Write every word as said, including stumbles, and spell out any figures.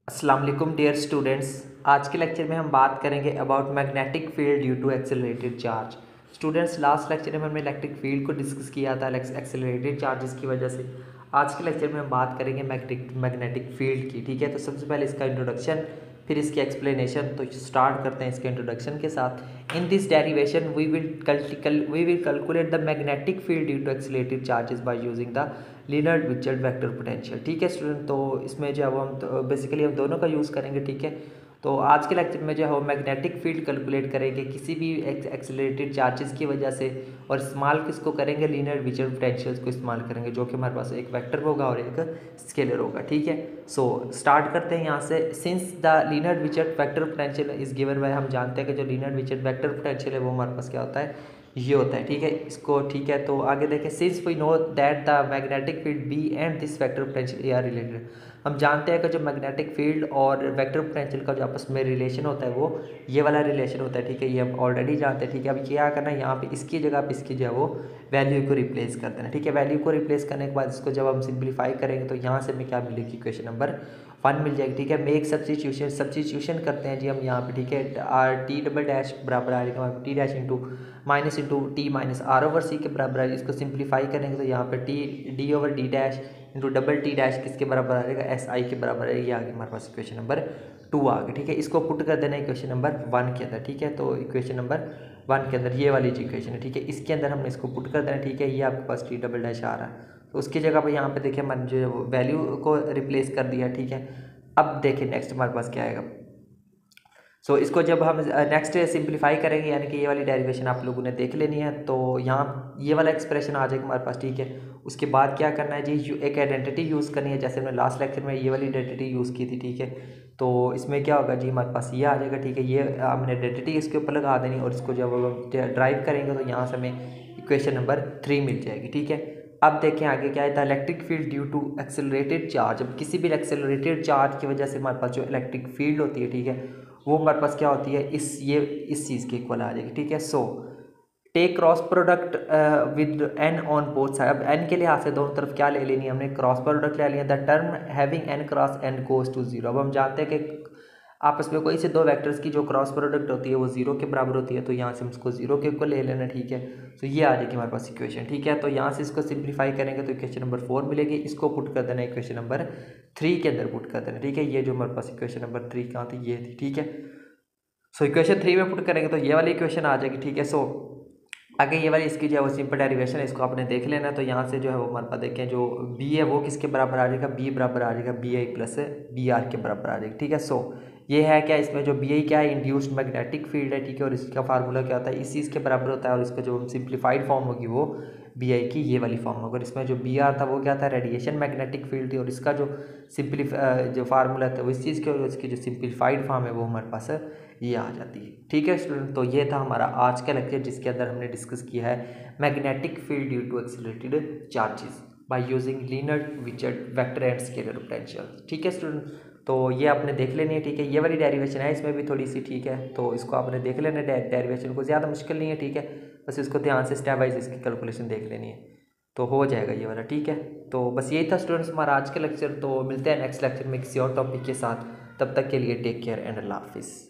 अस्सलाम वालेकुम dear students. आज के लेक्चर में हम बात करेंगे about magnetic field due to accelerated charge. Students, last lecture में हमने इलेक्ट्रिक फील्ड को डिस्कस किया था एक्सेलरेटेड चार्जेस की वजह से। आज के लेक्चर में हम बात करेंगे मैग्नेटिक मैग्नेटिक फील्ड की। ठीक है, तो सबसे पहले इसका इंट्रोडक्शन, फिर इसकी एक्सप्लेनेशन। तो स्टार्ट करते हैं इसके इंट्रोडक्शन के साथ। In this derivation we will we will calculate the magnetic field due to accelerated charges by using the linear Wiechert vector potential. ठीक है स्टूडेंट, तो इसमें जो है वो हम तो बेसिकली हम दोनों का यूज़ करेंगे। ठीक है, तो आज के लेक्चर में जो है वो मैग्नेटिक फील्ड कैलकुलेट करेंगे किसी भी एक्सेलरेटेड चार्जेस की वजह से, और इस्तेमाल किसको करेंगे, लीनियर विचर्ड पोटेंशियल्स को इस्तेमाल करेंगे, जो कि हमारे पास एक वेक्टर होगा और एक स्केलर होगा। ठीक है, सो स्टार्ट करते हैं यहाँ से। Since the linear Wiechert vector potential is given by, हम जानते हैं कि जो लीनियर विचर्ड वेक्टर पोटेंशियल है वो हमारे पास क्या होता है, ये होता है। ठीक है, इसको ठीक है, तो आगे देखें। Since we know that the magnetic field B and this vector potential A are related, हम जानते हैं कि जो मैग्नेटिक फील्ड और वेक्टर पोटेंशियल का जो आपस में रिलेशन होता है वो ये वाला रिलेशन होता है। ठीक है, ये हम ऑलरेडी जानते हैं। ठीक है, अब क्या करना है, यहाँ पे इसकी जगह पे इसकी जो है वो वैल्यू को रिप्लेस कर देना। ठीक है, वैल्यू को रिप्लेस करने के बाद इसको जब हम सिंप्लीफाई करेंगे तो यहाँ से हमें क्या मिलेगी, इक्वेशन नंबर वन मिल जाएगी। ठीक है, मेक सब्स्टिट्यूशन सब्स्टिट्यूशन करते हैं जी हम यहाँ पे। ठीक है, आर टी डबल डैश बराबर आ जाएगा T dash into minus into T minus R over C के बराबर है। इसको सिंप्लीफाई करेंगे तो यहाँ पे T D over D dash into double T dash किसके बराबर आ जाएगा, एस आई के बराबर है। ये आ गया हमारे पास इक्वेशन नंबर टू आ गई। ठीक है, इसको पुट कर देना इक्वेशन नंबर वन के अंदर। ठीक है, तो इक्वेशन नंबर वन के अंदर ये वाली जो इक्वेशन है, ठीक है, इसके अंदर हमने इसको पुट कर देना। ठीक है, ये आपके पास टी डबल डैश आ रहा है, तो उसकी जगह पर यहाँ पे देखिए मैंने जो वैल्यू को रिप्लेस कर दिया। ठीक है, अब देखिए नेक्स्ट हमारे पास क्या आएगा। सो so, इसको जब हम नेक्स्ट सिंप्लीफाई करेंगे, यानी कि ये वाली डेरिवेशन आप लोगों ने देख लेनी है, तो यहाँ ये वाला एक्सप्रेशन आ जाएगा हमारे पास। ठीक है, उसके बाद क्या करना है जी, एक आइडेंटिटी यूज़ करनी है, जैसे हमने लास्ट लेक्चर में ये वाली आइडेंटिटी यूज़ की थी। ठीक है, तो इसमें क्या होगा जी, हमारे पास ये आ जाएगा। ठीक है, ये हमने आइडेंटिटी इसके ऊपर लगा देनी, और इसको जब हम ड्राइव करेंगे तो यहाँ से हमें इक्वेशन नंबर थ्री मिल जाएगी। ठीक है, अब देखें आगे क्या है, the electric field due to accelerated charge. अब किसी भी एक्सेलरेटेड चार्ज की वजह से हमारे पास जो इलेक्ट्रिक फील्ड होती है, ठीक है, वो हमारे पास क्या होती है, इस ये इस चीज़ के इक्वल आ जाएगी। ठीक है, so take cross product with N on both side. अब एन के लिहाज से दोनों तरफ क्या ले लेनी है, हमने क्रॉस प्रोडक्ट ले लिया। The term having N cross N goes to zero. अब हम जानते हैं कि आपस में कोई से दो वेक्टर्स की जो क्रॉस प्रोडक्ट होती है वो जीरो के बराबर होती है, तो यहाँ से हम इसको जीरो के इक्वल ले लेना। ठीक है, तो ये आ जाएगी हमारे पास इक्वेशन। ठीक है, तो यहाँ से इसको सिंप्लीफाई करेंगे तो इक्वेशन नंबर फोर मिलेगी, इसको पुट कर देना इक्वेशन नंबर थ्री के अंदर पुट कर देना। ठीक है, ये जो हमारे पास इक्वेशन नंबर थ्री कहाँ थी, ये थी। ठीक है, सो इक्वेशन थ्री में पुट करेंगे तो ये वाली इक्वेशन आ जाएगी। ठीक है, सो आगे ये वाली इसकी जो है वो सिंपल डेरिवेशन है, इसको आपने देख लेना। तो यहाँ से जो है वो हमारे पास देखें, जो बी है वो किसके बराबर आ जाएगा, बी बराबर आ जाएगा B I plus B R के बराबर आ जाएगा। ठीक है, सो ये है क्या, इसमें जो बी आई क्या है, इंड्यूस्ड मैग्नेटिक फील्ड है। ठीक है, और इसका फार्मूला क्या होता है, इस चीज़ के बराबर होता है, और इसका जो सिंप्लीफाइड फॉर्म होगी वो बी आई की ये वाली फॉर्म होगी। और इसमें जो बी आर था वो क्या था, रेडिएशन मैग्नेटिक फील्ड थी, और इसका जो सिंप्लीफाई जो फार्मूला था वो इस चीज़ के, और इसकी जो सिंप्लीफाइड फॉर्म है वो हमारे पास ये आ जाती है। ठीक है स्टूडेंट, तो ये था हमारा आज का लेक्चर, जिसके अंदर हमने डिस्कस किया है magnetic field due to accelerated charges by using linear Wiechert vector and scalar potential. ठीक है स्टूडेंट, तो ये आपने देख लेनी है। ठीक है, ये वाली डेरिवेशन है, इसमें भी थोड़ी सी, ठीक है, तो इसको आपने देख लेना है। डेरिवेशन को ज़्यादा मुश्किल नहीं है। ठीक है, बस इसको ध्यान से स्टेप वाइज इसकी कैलकुलेशन देख लेनी है, तो हो जाएगा ये वाला। ठीक है, तो बस यही था स्टूडेंट्स हमारा आज का लेक्चर। तो मिलते हैं नेक्स्ट लेक्चर में किसी और टॉपिक के साथ, तब तक के लिए टेक केयर एंड अल्लाह हाफिज़।